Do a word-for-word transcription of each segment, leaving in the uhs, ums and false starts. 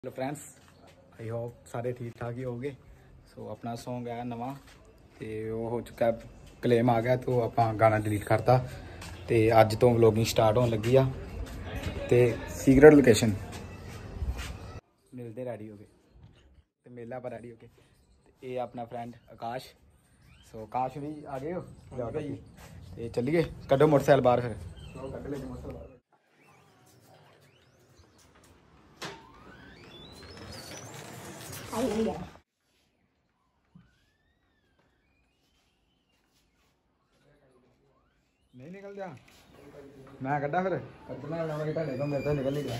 Hello friends, I hope सारे ठीक ठाक ही होंगे। सो अपना सॉन्ग है नवा तो वो हो चुका है, क्लेम आ गया तो आप गाना डिलीट करता। तो अज तो व्लॉगिंग स्टार्ट होने लगी आ ते सीक्रेट लोकेशन मिलते रेडी हो गए तो मेला पर रेडी हो गए। ये अपना फ्रेंड आकाश। सो आकाश भी आ गए हो तो चलिए कड्डो मोटरसाइकिल बाहर फिर कड्ड लेंगे मोटरसाइकिल। नहीं निकल जा, मैं कड्डा फिर कड्डना ढाडे को मेरे तो निकल नहीं गया।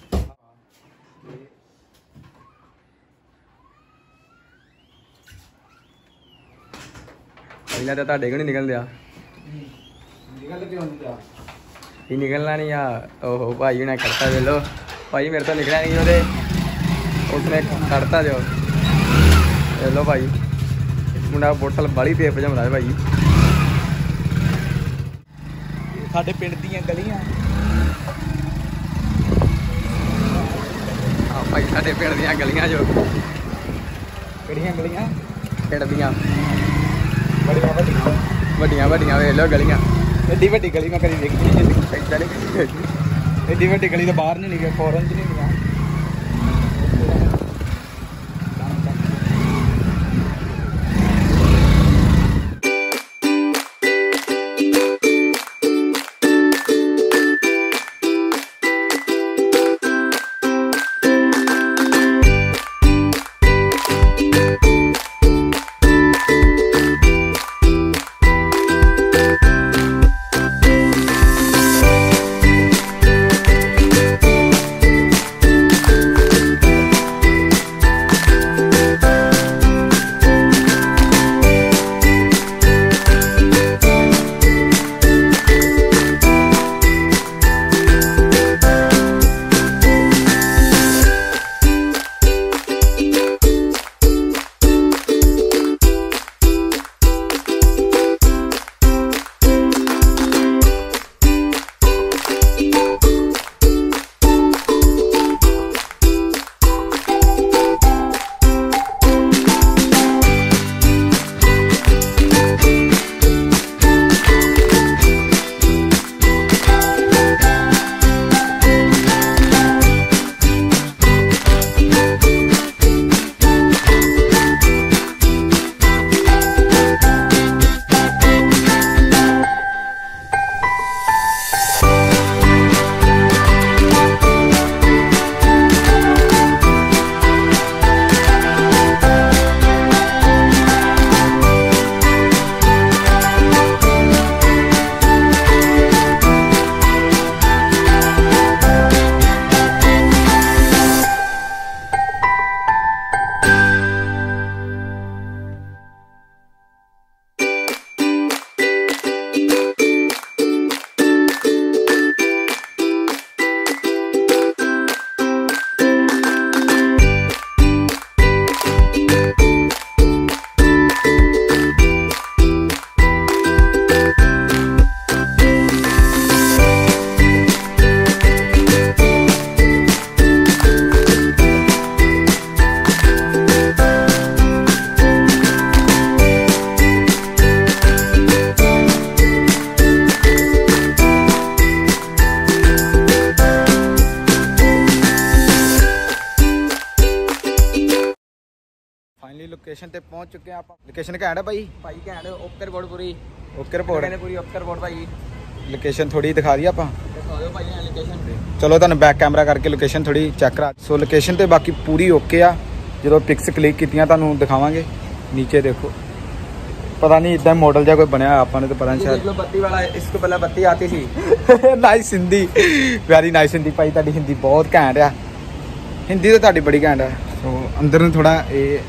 पहला तो ढाडे को नहीं निकल दिया निकल क्यों नहीं जा ही निकलना नहीं आ। ओहो भाई ने करता दे लो भाई, मेरे तो निकला नहीं ਉਹਦੇ उसने करता जो ले लो भाई। मुंडा मोटरसाइकिल बाली तेज भजाਉਂਦਾ है भाई। ਸਾਡੇ ਪਿੰਡ ਦੀਆਂ ਗਲੀਆਂ हाँ भाई, साढ़े पिंड ਦੀਆਂ गलियां जो ਕਿਹੜੀਆਂ ਗਲੀਆਂ पिंड ਦੀਆਂ ਬੜੀਆਂ ਵੱਡੀਆਂ ਵੱਡੀਆਂ ਵੱਡੀਆਂ ਵੇਖ ਲਓ ਗਲੀਆਂ। ਐਡੀ ਵੱਡੀ ਗਲੀ ਮੈਂ ਕਦੀ ਦੇਖੀ ਨਹੀਂ ਜ਼ਿੰਦਗੀ ਏਦਾਂ ਨਹੀਂ ਚ। ਐਡੀ ਵੱਡੀ ਗਲੀ ਤਾਂ ਬਾਹਰ ਨਹੀਂ ਨਿਕਲਿਆ, ਫੋਰਨ ਚ ਨਹੀਂ ਗਿਆ। फाइनली लोकेशन ते पहुंच चुके हैं आप। लोकेशन घैंट है भाई भाई घैंट ओके रिपोर्ट पूरी ओके रिपोर्ट मैंने पूरी ओके रिपोर्ट भाई। लोकेशन थोड़ी दिखा दी आप दिखा दो भाई लोकेशन पे। चलो तुहानू बैक कैमरा करके लोकेशन थोड़ी चेक करा। सो लोकेशन तो बाकी पूरी ओके आ, जो पिक्स क्लिक कीतियां तुहानू दिखावांगे। नीचे देखो पता नहीं इतना मॉडल जहा कोई बनया आपने तो पता नहीं शायद बत्ती वाला, इसको पहले बत्ती आती थी। Nice Hindi, very nice Hindi भाई, तुहाडी हिंदी बहुत घैंट आ। हिंदी तो तुहाडी बड़ी घैंट है। सो अंदर नूं थोड़ा ये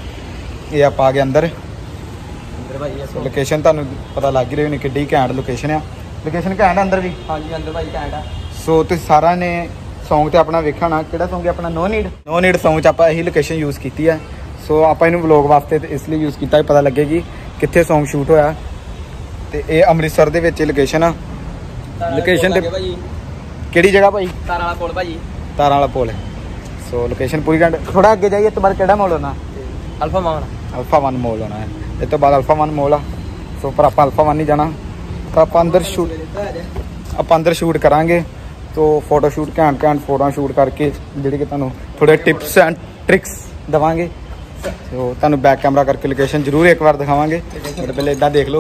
ये आप आ गए अंदर अंदर भाई। लोकेशन तुहानू पता लग ही रही होनी किड्डी घैंट लोकेशन आ। लोकेशन घैंट अंदर भी। हाँ जी अंदर भाई घैंट आ। सो तुसीं सारा ने सॉन्ग तो अपना वेखा होना, किहड़ा सॉन्ग है अपना no need. No need song च आपां यही लोकेशन यूज़ की है। सो आपां इहनूं व्लॉग वास्ते इसलिए यूज़ किया पता लगे कि कित्थे सॉन्ग शूट होया। ते ये अमृतसर दे विच लोकेशन आ। लोकेशन ते किहड़ी जगह भाई? तारां वाला पुल भाई। तारां वाला पुल है। सो लोकेशन पूरी घंटे थोड़ा अगे जाइए तो बाद केड़ा मॉल होना अल्फा मान अल्फा वन मॉल होना है इस तो बाद अल्फा वन मॉल आ सो पर आप अल्फा वन नहीं जाना तो आप अंदर शूट आप अंदर शूट करांगे तो फोटो शूट घैंट घैंट फोटो शूट करके जिहड़े कि तुहानूं थोड़े टिप्स एंड ट्रिक्स देवांगे तो तुहानूं बैक कैमरा करके लोकेशन जरूर एक बार दिखावांगे तो पहले इदां देख लो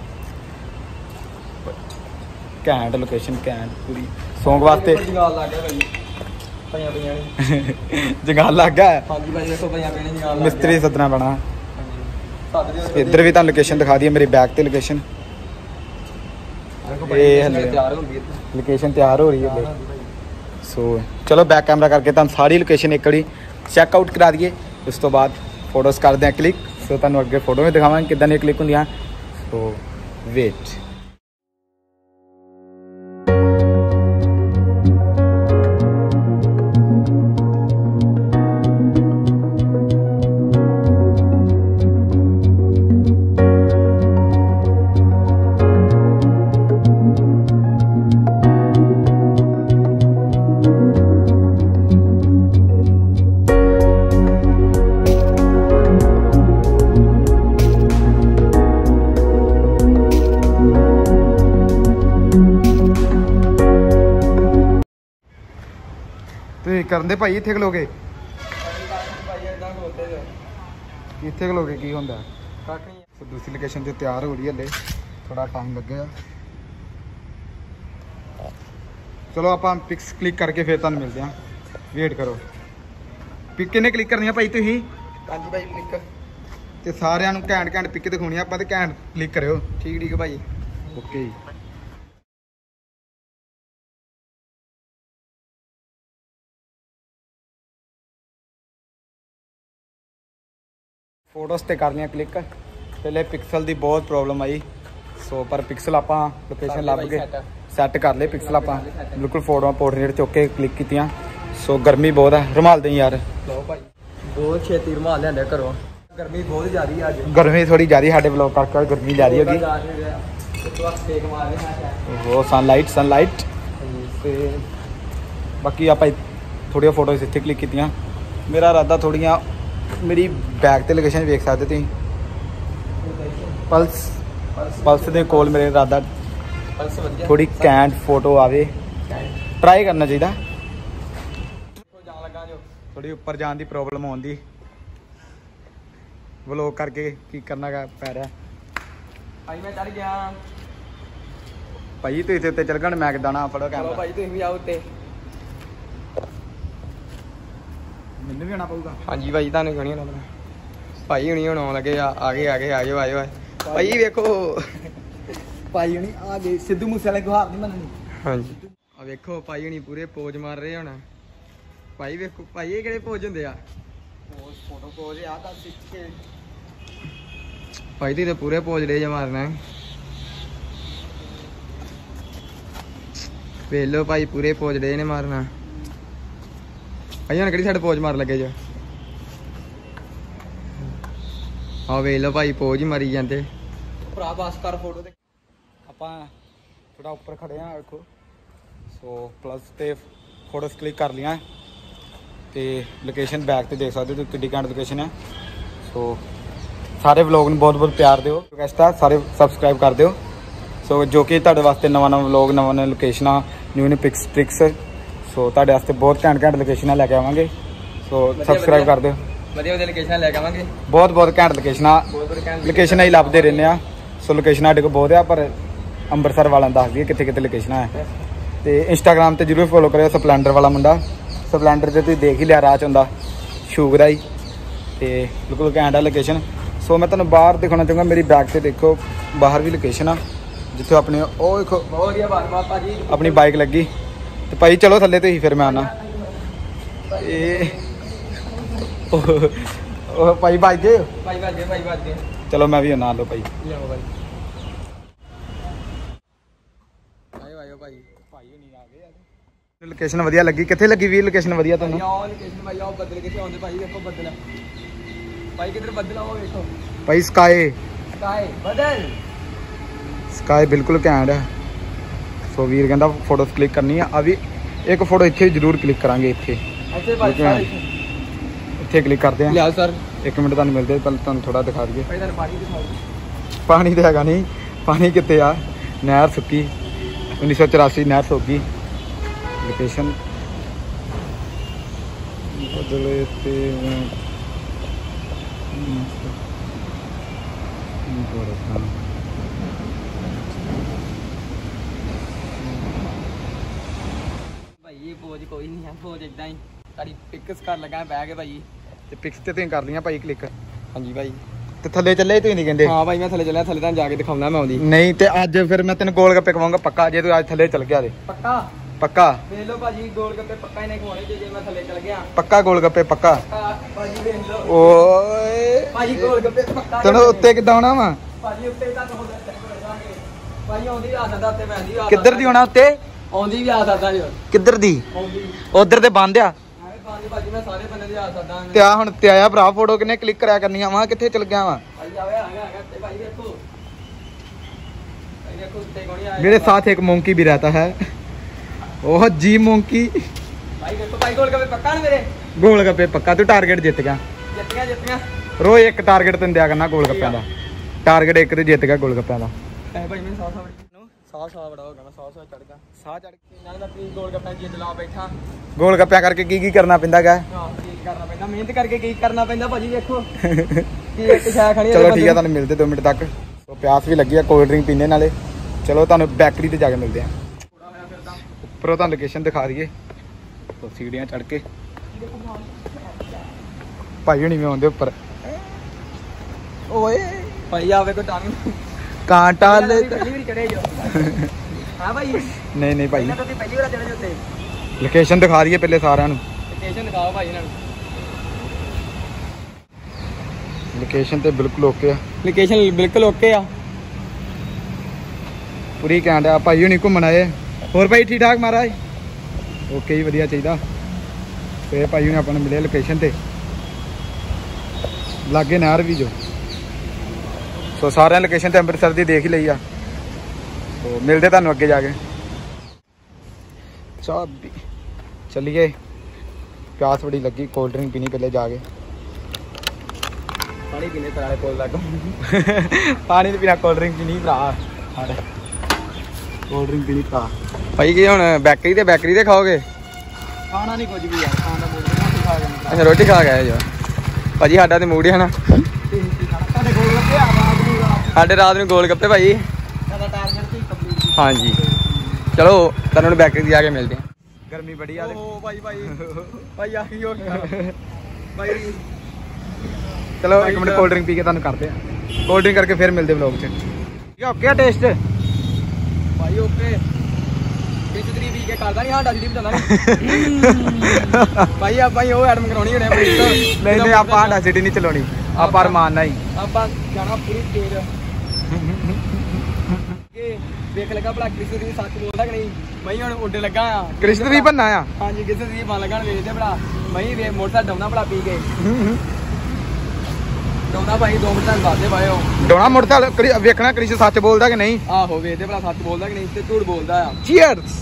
घैंट लोकेशन घैंट पूरी सौंग वास्ते जंगाल लग गया मिस्त्री सदना बना इधर भी तुहानूं लोकेशन दिखा दी मेरी बैक ते लोकेशन लोकेशन तैयार हो रही है सो चलो बैक कैमरा करके तुहानूं सारी लोकेशन एक बारी चैकआउट करा दिए उस तो बाद फोटोज़ कर दें क्लिक सो तुहानूं अगे फोटो में दिखावांगे किदां दी क्लिक होंदियां सो वेट ਤੁਸੀਂ ਕਰਨ ਦੇ ਭਾਈ ਇੱਥੇ ਖਲੋਗੇ ਇੱਥੇ ਖਲੋਗੇ ਕੀ ਹੁੰਦਾ ਸੋ ਦੂਸਰੀ ਲੋਕੇਸ਼ਨ ਤੇ ਤਿਆਰ ਹੋ ਰਹੀ ਹੈ ਹਲੇ ਥੋੜਾ ਟਾਈਮ ਲੱਗੇਗਾ ਚਲੋ ਆਪਾਂ ਪਿਕਸ ਕਲਿੱਕ ਕਰਕੇ ਫਿਰ ਤੁਹਾਨੂੰ ਮਿਲਦੇ ਹਾਂ ਵੇਟ ਕਰੋ ਪਿਕ ਕਿੰਨੇ ਕਲਿੱਕ ਕਰਨੀਆਂ ਭਾਈ ਤੁਸੀਂ ਹਾਂਜੀ ਭਾਈ ਕਲਿੱਕ ਤੇ ਸਾਰਿਆਂ ਨੂੰ ਘੈਂਟ ਘੈਂਟ ਪਿਕ ਦਿਖਾਉਣੀ ਆਪਾਂ ਤੇ ਘੈਂਟ ਕਲਿੱਕ ਕਰਿਓ ਠੀਕ ਠੀਕ ਹੈ ਭਾਈ ਓਕੇ ਜੀ फोटोज़ ते कर लिया क्लिक पहले पिक्सल की बहुत प्रॉब्लम आई सो पर पिक्सल आप लोकेशन लभ के सैट कर ले पिक्सल आप बिल्कुल फोटो पोर्ट्रेट चुक के क्लिक की सो गर्मी बहुत है रुमाल दें यार बहुत छेती रुमाल लिया घरों गर्मी बहुत ज़्यादा है गर्मी थोड़ी ज़्यादा साढ़े ब्लॉग कर गर्मी ज़्यादा होगी वो सनलाइट सनलाइट बाकी आप थोड़ी फोटोज़ इतने क्लिक की मेरा इरादा थोड़िया मेरी बैक ते लोकेशन वेख सकते तुम पल्स पल्स के कोल मेरे इरादा थोड़ी कैंट फोटो आवे ट्राई करना चाहिए थोड़ी ऊपर जाने की प्रॉब्लम आती व्लॉग करके की करना पै रहा भाई मैं चढ़ गया भाई तुम इतने चल गए मैं किदा ना फड़ो कैमरा भाई तुम भी आओ उत्ते मैनू भी आना पऊगा हाँ जी भाई तुहानूं क्यों नहीं आना भाई हुणी हुण आउण लगे आ गए आ गए आ जाओ आ जाओ भाई वेखो भाई हुणी आ गए सिद्धू मूसेवाले को हार नहीं मननी हाँ जी आ वेखो भाई हुणी पूरे पोज मार रहे हुण भाई वेखो भाई ये किहड़े पोज हुंदे आ पोज फोटो पोज आ ता सिख के भाई तुसीं पूरे पोज ले जा मारना वेख लो भाई पूरे पोज ले ने मारना भाई हम कि साइड पोज मार लगे जो हाँ वेख लो भाई पोज ही मारी जाते भरा बस कर फोटो दे ਆਪਾਂ थोड़ा ऊपर खड़े हैं देखो सो प्लस ते फोटोज क्लिक कर लिया तो लोकेशन बैक ते देख सकते हो किड्डी घैंट लोकेशन है सो सारे व्लॉग में बहुत बहुत प्यार दिओ रिक्वेस्ट है सारे सबसक्राइब कर दिओ सो जो कि तुहाडे वास्ते नवा नवा व्लॉग नवा नवा location new new pics tricks so तुहाडे वास्ते बहुत घैंट घैंट लोकेशन लैके आवांगे सो सबसक्राइब कर दिओ वधिया वधिया लोकेशन लैके आवांगे बहुत बहुत घैंट लोकेशन लोकेशन ही लभदे रहने आ सो लोकेशन साडे कोल बहुत है पर अंबरसर वाला दस दिए कितने कितने लोकेशन है तो इंस्टाग्राम पर जरूर फॉलो करो स्पलैंडर वाला मुंडा स्पलैंडर से तुम देख ही लिया राह चुंदा शुगर आई तो बिल्कुल घैंट है लोकेशन सो मैं तुम्हें बाहर दिखाना चाहूँगा मेरी बैक से देखो बाहर भी लोकेशन आ जिथे अपने ओ देखो अपनी बाइक लगी तो भाई चलो थले तो ही फिर मैं आना भाई बज गए भाई बज गए भाई बज गए चलो मैं भी आना लो भाई लोकेशन वधिया लगी कितने लगी भी लोकेशन वधिया तुहानूं लोकेशन भाई आओ बदल किथे आउंदे भाई देखो बदल भाई किधर बदल आओ देखो भाई स्काई स्काई बदल स्काई बिल्कुल घैंट है सो वीर कहता फोटोज क्लिक करनी है अभी एक फोटो इत्थे जरूर क्लिक करांगे इत्थे अच्छा भाई ਇੱਥੇ ਕਲਿੱਕ ਕਰਦੇ ਆ। ਲਿਆਓ ਸਰ ਇੱਕ ਮਿੰਟ ਤੁਹਾਨੂੰ ਮਿਲਦੇ ਪਹਿਲਾਂ ਤੁਹਾਨੂੰ ਥੋੜਾ ਦਿਖਾ ਦਈਏ। ਭਾਈ ਤੁਹਾਨੂੰ ਪਾਣੀ ਦਿਖਾਓ ਜੀ। ਪਾਣੀ ਤਾਂ ਹੈਗਾ ਨਹੀਂ, ਪਾਣੀ ਕਿੱਥੇ ਆ, ਨਹਿਰ ਸੁੱਕੀ, ਉੱਨੀ ਸੌ ਚੁਰਾਸੀ ਨਹਿਰ ਸੁੱਕੀ। ਲੋਕੇਸ਼ਨ ਬਦਲੇ ਤੇ ਭਾਈ ਇਹ ਪੋਜ ਕੋਈ ਨਹੀਂ ਹੈ, ਪੋਜ ਇਦਾਂ ਹੀ ਤੁਹਾਡੀ ਪਿਕਸ ਕਰ ਲਗਾ ਬਹਿ ਕੇ ਭਾਈ। ਤੇ ਪਿਕਸ ਤੇ ਤੁਸੀਂ ਕਰ ਲੀਆਂ ਭਾਈ ਕਲਿੱਕ। ਹਾਂਜੀ ਭਾਈ ਤੇ ਥੱਲੇ ਚੱਲੇ ਤੁਸੀਂ ਨਹੀਂ ਕਹਿੰਦੇ? ਹਾਂ ਭਾਈ ਮੈਂ ਥੱਲੇ ਚੱਲਿਆ, ਥੱਲੇ ਤਾਂ ਜਾ ਕੇ ਦਿਖਾਉਣਾ ਮੈਂ ਆਉਂਦੀ। ਨਹੀਂ ਤੇ ਅੱਜ ਫਿਰ ਮੈਂ ਤੈਨੂੰ ਗੋਲ ਗੱਪੇ ਖਵਾਉਂਗਾ ਪੱਕਾ, ਜੇ ਤੂੰ ਅੱਜ ਥੱਲੇ ਚੱਲ ਗਿਆ ਤੇ। ਪੱਕਾ ਪੱਕਾ ਵੇਖ ਲਓ ਭਾਜੀ, ਗੋਲ ਗੱਪੇ ਪੱਕਾ ਹੀ ਨਹੀਂ ਖਵਾਉਣੇ ਜੇ ਜੇ ਮੈਂ ਥੱਲੇ ਚੱਲ ਗਿਆ। ਪੱਕਾ ਗੋਲ ਗੱਪੇ ਪੱਕਾ। ਪੱਕਾ ਭਾਜੀ ਵੇਖ ਲਓ। ਓਏ ਭਾਜੀ ਗੋਲ ਗੱਪੇ ਪੱਕਾ। ਤੈਨੂੰ ਉੱਤੇ ਕਿੱਦਾਂ ਆਉਣਾ ਵਾ? ਭਾਜੀ ਉੱਤੇ ਤਾਂ ਹੋ ਜਾਣਗੇ ਭਾਜੀ, ਆਉਂਦੀ ਆ ਸਕਦਾ ਉੱਤੇ, ਮੈਂ ਨਹੀਂ ਆ ਕਿੱਧਰ ਦੀ ਆਉਣਾ ਉੱਤੇ? ਆਉਂਦੀ ਵੀ ਆ ਸਕਦਾ ਜੀ। ਕਿੱਧਰ ਦੀ? ਆਉਂਦੀ ਉਧਰ ਤੇ ਬੰਦ ਆ। ਐਵੇਂ ਭਾਜੀ ਭਾਜੀ ਮੈਂ ਸਾਰੇ ਬੰਦੇ ਦੇ ਆ ਸਕਦਾ। ਤੇ ਆ ਹੁਣ ਤੇ ਆਇਆ ਭਰਾ, ਫੋਟੋ ਕਿੰਨੇ ਕਲਿੱਕ ਕਰਿਆ ਕਰਨੀਆਂ ਵਾ? ਕਿੱਥੇ ਚਲ ਗਿਆ ਵਾ? ਭਾਈ ਆਵੇ ਆ ਗਿਆ ਆ ਗਿਆ ਤੇ ਭਾਈ ਦੇਖੋ, ਭਾਈ ਦੇਖੋ ਉੱਤੇ ਕੋਣੀ ਆਇਆ। मेरे साथ एक मोंकी भी रहता है, ओह जी मोंकी। ਭਾਈ ਦੇਖੋ ਭਾਈ ਗੋਲ ਗੱਪੇ ਪੱਕਾ ਨੇ ਮੇਰੇ। ਗੋਲ ਗੱਪੇ ਪੱਕਾ, ਤੂੰ ਟਾਰਗੇਟ ਜਿੱਤ ਗਿਆ। ਜਿੱਤੀਆਂ ਜਿੱਤੀਆਂ ਰੋਜ਼ ਇੱਕ ਟਾਰਗੇਟ ਤੈਨੂੰ ਦਿਆ ਕਰਨਾ ਗੋਲ ਗੱਪਿਆਂ ਦਾ। ਟਾਰਗੇਟ ਇੱਕ ਤੇ ਜਿੱਤ ਗਿਆ ਗੋਲ ਗੱਪਿਆਂ ਦਾ। ਐ ਭਾਈ ਮੈਨੂੰ ਸਾਹ ਸਾਹ ਬੜੀ ਸਾਹ ਸਾਹ ਬੜਾ ਹੋ ਗਿਆ, ਮੈਂ ਸਾਹ ਸਾਹ ਚੜ ਗਿਆ। ਸਾਹ ਚੜ ਕੇ ਨਾਲ ਮੈਂ ਪਲੀਜ਼ ਗੋਲ ਗੱਪੇ ਜਿੱਤ ਲਾ ਬੈਠਾ। ਗੋਲ ਗੱਪਿਆਂ ਕਰਕੇ ਕੀ ਕੀ ਕਰਨਾ ਪੈਂਦਾ ਗਾ? ਹਾਂ ਕੀ ਕਰਨਾ ਪੈਂਦਾ, ਮਿਹਨਤ ਕਰਕੇ ਕੀ ਕਰਨਾ ਪੈਂਦਾ ਭਾਜੀ। ਦੇਖੋ ਕੀ ਇੱਕ ਸ਼ੈ ਖਾਣੀ। ਚਲੋ ਠੀਕ ਆ, ਤੁਹਾਨੂੰ ਮਿਲਦੇ ਦੋ ਮਿੰਟ ਤੱਕ। ਸੋ ਪਿਆਸ ਵੀ ਲੱਗੀ ਆ, ਕੋਲਡ ਡਰਿੰਕ ਪੀਣੇ ਨਾਲੇ। ਚਲੋ ਤੁਹਾਨੂੰ ਬੈਕਰੀ ਤੇ ਜਾ ਕੇ ਮਿਲਦੇ ਆ। ਉੱਪਰੋਂ ਤੁਹਾਨੂੰ ਲੋਕੇਸ਼ਨ ਦਿਖਾ ਦਈਏ। ਸੋ ਸੀੜੀਆਂ ਚੜ ਕੇ ਭਾਈ ਹੁਣੀ ਵੀ ਆਉਂਦੇ ਉੱਪਰ। ਓਏ ਭਾਈ ਆਵੇ ਕੋਈ ਟਾਂਗ ਕਾਂਟਾ ਲੈ। ਪਹਿਲੀ ਵਾਰੀ ਚੜੇ ਜੋ। ਹਾਂ ਭਾਈ ਨਹੀਂ ਨਹੀਂ ਭਾਈ, ਇਹਨਾਂ ਤੋਂ ਪਹਿਲੀ ਵਾਰ ਚੜੇ ਜੋ ਉੱਤੇ। ਲੋਕੇਸ਼ਨ ਦਿਖਾ ਦਈਏ ਪਹਿਲੇ ਸਾਰਿਆਂ ਨੂੰ। ਲੋਕੇਸ਼ਨ ਦਿਖਾਓ ਭਾਈ ਇਹਨਾਂ ਨੂੰ। ਲੋਕੇਸ਼ਨ ਤੇ ਬਿਲਕੁਲ ਓਕੇ ਆ, ਲੋਕੇਸ਼ਨ ਬਿਲਕੁਲ ਓਕੇ ਆ। ਪੂਰੀ ਘੈਂਟ ਆ। ਭਾਈ ਹੁਣੀ ਘੁੰਮਣ ਆਏ। ਹੋਰ ਭਾਈ ਠੀਕ ਠਾਕ ਮਹਾਰਾਜ? ਓਕੇ ਹੀ ਵਧੀਆ ਚਾਹੀਦਾ। ਤੇ ਭਾਈ ਹੁਣੀ ਆਪਾਂ ਨੂੰ ਮਿਲੇ ਲੋਕੇਸ਼ਨ ਤੇ, ਲਾਗੇ ਨਹਿਰ ਵੀ ਜੋ। ਸੋ ਸਾਰਿਆਂ ਲੋਕੇਸ਼ਨ ਤੇ ਅੰਮ੍ਰਿਤਸਰ ਦੀ ਦੇਖ ਹੀ ਲਈ ਆ। ਸੋ ਮਿਲਦੇ ਤੁਹਾਨੂੰ ਅੱਗੇ ਜਾ ਕੇ। ਚਾਹ ਵੀ ਚੱਲੀਏ, ਪਿਆਸ ਬੜੀ ਲੱਗੀ, ਕੋਲਡ ਡਰਿੰਕ ਪੀਣੀ ਪਹਿਲੇ ਜਾ ਕੇ। ਪਾਣੀ ਪੀਣੇ ਤਰਾਲੇ ਕੋਲ ਲੱਗ। ਪਾਣੀ ਤੇ ਪੀਣਾ, ਕੋਲਡ ਡਰਿੰਕ ਪੀਣੀ ਭਰਾ। ਸਾਡੇ ਕੋਲਡ ਡਰਿੰਕ ਪੀਣੀ ਭਰਾ। ਭਾਈ ਕੀ ਹੁਣ ਬੈਕਰੀ ਤੇ ਬੈਕਰੀ ਤੇ ਖਾਓਗੇ? ਖਾਣਾ ਨਹੀਂ ਕੁਝ ਵੀ ਯਾਰ, ਖਾਣ ਦਾ ਮੂਡ ਨਹੀਂ, ਖਾ ਕੇ ਅੱਛਾ ਰੋਟੀ ਖਾ ਗਏ ਜੋ ਭਾਜੀ। ਸਾਡਾ ਤੇ ਮੂਡ ਹੀ ਹੈ ਨਾ। ਤੁਹਾਡੇ ਕੋਲ ਲੱਗੇ ਆ ਰਾਤ ਨੂੰ ਰਾਤ ਸਾਡੇ ਰਾਤ ਨੂੰ ਗੋਲ ਗੱਪੇ ਭਾਜੀ। ਦਾ ਟਾਰਗੇਟ ਸੀ ਕੰਪਲੀਟ। ਹਾਂਜੀ ਚਲੋ ਤੁਹਾਨੂੰ ਹੁਣ ਬੈਕਰੀ ਤੇ ਜਾ ਕੇ ਮਿਲਦੇ ਹਾਂ। ਗਰਮੀ ਬੜੀ ਆ। ਓ ਭਾਈ ਭਾਈ ਭਾਈ ਆ ਕੀ ਹੋ ਗਿਆ ਭਾਈ। ਚਲੋ ਇੱਕ ਮਿੰਟ ਕੋਲਡ ਡਰਿੰਕ ਪੀ ਕੇ ਤੁਹਾਨੂੰ ਕਰਦੇ ਆ। ਕੋਲਡ ਡਰਿੰਕ ਕਰਕੇ ਫਿਰ ਮਿਲਦੇ ਵਲੌਗ 'ਚ। ਠੀਕ ਆ, ਓਕੇ ਆ ਟੇਸਟ ਭਾਈ ਓਕੇ। ਕਿਸ ਤਰੀ ਵੀ ਕੇ ਕਰਦਾ ਨਹੀਂ ਸਾਡਾ ਸਿੱਧੀ ਬਤਾਉਂਦਾ ਭਾਈ। ਆਪਾਂ ਹੀ ਉਹ ਐਡਮ ਕਰਾਉਣੀ ਹੋਣੀ ਪੁਲਿਸ ਤੋਂ। ਨਹੀਂ ਨਹੀਂ, ਆਪਾਂ ਸਾਡਾ ਸਿਟੀ ਨਹੀਂ ਚਲਾਉਣੀ, ਆਪਾਂ ਅਰਮਾਨ ਨਹੀਂ। ਆਪਾਂ ਜਾਣਾ ਪੂਰੀ ਤੇਜ਼। ਵੇਖ ਲੱਗਾ ਭਲਾ ਕ੍ਰਿਸ਼ਨ ਦੀ ਸੱਚ ਬੋਲਦਾ ਕਿ ਨਹੀਂ। ਮੈਂ ਹੁਣ ਉੱਡੇ ਲੱਗਾ ਆ। ਕ੍ਰਿਸ਼ਨ ਵੀ ਬੰਨਾ ਆ। ਹਾਂਜੀ ਕ੍ਰਿਸ਼ਨ ਦੀ ਬਣ ਲੱਗਣ ਵੇਚਦੇ ਭਲਾ। ਮੈਂ ਵੇ ਮੋਟਰਸਾਈਕਲ ਡਾਉਣਾ ਭਲਾ ਪੀ ਕੇ। ਡਾਉਣਾ ਭਾਈ ਦੋ ਮਿੰਟ ਤੱਕ ਦੱਸਦੇ ਭਾਈ। ਉਹ ਡੋਣਾ ਮੋਟਰਸਾਈਕਲ ਵੇਖਣਾ ਕ੍ਰਿਸ਼ਨ ਸੱਚ ਬੋਲਦਾ ਕਿ ਨਹੀਂ। ਆਹੋ ਵੇਚਦੇ ਭਲਾ ਸੱਚ ਬੋਲਦਾ ਕਿ ਨਹੀਂ ਤੇ ਝੂਠ ਬੋਲਦਾ ਆ। ਚੀਅਰਸ।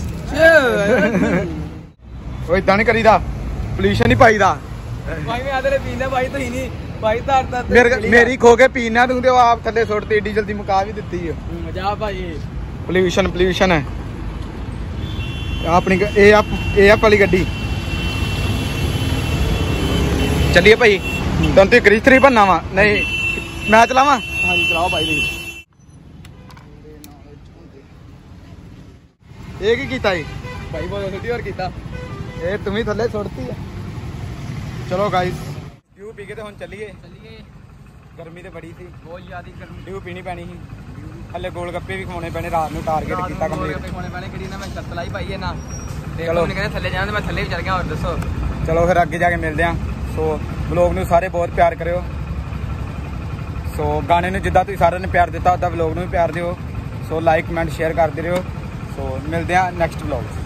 ਉਹ ਇਦਾਂ ਨਹੀਂ ਕਰੀਦਾ, ਪੋਲਿਊਸ਼ਨ ਨਹੀਂ ਪਾਈਦਾ। ਭਾਈ ਮੈਂ ਆਦਰੇ ਪੀਂਦਾ ਭਾਈ, ਤੁਸੀਂ ਨਹੀਂ ਭਾਈ। ਧਰ ਧਰ ਮੇਰੇ ਮੇਰੀ ਖੋ ਕੇ ਪੀਣਾ ਤੂੰ ਤੇ ਉਹ ਆਪ ਥੱਲੇ ਸੁੱਟਤੀ, ਏਡੀ ਜਲਦੀ ਮੁਕਾ ਵੀ ਦਿੱਤੀ। ਮਜ਼ਾ ਭਾਈ। ਪੋਲਿਊਸ਼ਨ ਪੋਲਿਊਸ਼ਨ ਹੈ ਆਪਣੀ। ਇਹ ਆ ਇਹ ਆ ਵਾਲੀ ਗੱਡੀ। ਚੱਲੀਏ ਭਾਈ। ਤੁਹਾਨੂੰ ਤੇ ਕ੍ਰਿਸ਼ ਥਰੀ ਬਣਨਾ ਵਾ? ਨਹੀਂ ਮੈਂ ਚਲਾਵਾਂ? ਹਾਂਜੀ ਚਲਾਓ ਭਾਈ ਜੀ। ਇਹ ਕੀ ਕੀਤਾ ਜੀ ਭਾਈ ਬਹੁਤ ਛੋਟੀ ਹੋਰ ਕੀਤਾ। ਇਹ ਤੁਮੀ ਥੱਲੇ ਸੁੱਟਤੀ ਆ। ਚਲੋ ਗਾਇਸ ਡਿਊ ਪੀ ਕੇ ਤੇ ਹੁਣ ਚੱਲੀਏ। ਚੱਲੀਏ। ਗਰਮੀ ਤੇ ਬੜੀ ਸੀ, ਬਹੁਤ ਜ਼ਿਆਦਾ ਗਰਮੀ। ਡਿਊ ਪੀਣੀ ਪੈਣੀ ਸੀ। ਹਲੇ ਗੋਲ ਗੱਪੇ ਵੀ ਖਾਣੇ ਪੈਣੇ ਰਾਤ ਨੂੰ, ਟਾਰਗੇਟ ਕੀਤਾ ਕੰਪਲੀਟ। ਖਾਣੇ ਪੈਣੇ ਕਿਹੜੀ ਨਾ ਮੈਂ ਸ਼ਰਤ ਲਾਈ ਭਾਈ ਇਹਨਾਂ ਤੇ। ਚਲੋ। ਮੈਨੂੰ ਕਹਿੰਦੇ ਥੱਲੇ ਜਾਣਾ ਤੇ ਮੈਂ ਥੱਲੇ ਵੀ ਚੱਲ ਗਿਆ। ਹੋਰ ਦੱਸੋ। ਚਲੋ ਫਿਰ ਅੱਗੇ ਜਾ ਕੇ ਮਿਲਦੇ ਆਂ। ਸੋ ਵਲੋਗ ਨੂੰ ਸਾਰੇ ਬਹੁਤ ਪਿਆਰ ਕਰਿਓ। ਸੋ ਗਾਣੇ ਨੂੰ ਜਿੱਦਾਂ ਤੁਸੀਂ ਸਾਰਿਆਂ ਨੇ ਪਿਆਰ ਦਿੱਤਾ ਉੱਦਾਂ ਵਲੋਗ ਨੂੰ ਵੀ ਪਿਆਰ ਦਿਓ। ਸੋ ਲਾਈਕ ਕਮੈਂਟ ਸ਼ੇਅਰ ਕਰਦੇ ਰਹੋ। ਸੋ ਮਿਲਦੇ ਆਂ ਨੈਕਸਟ ਵਲੋਗ।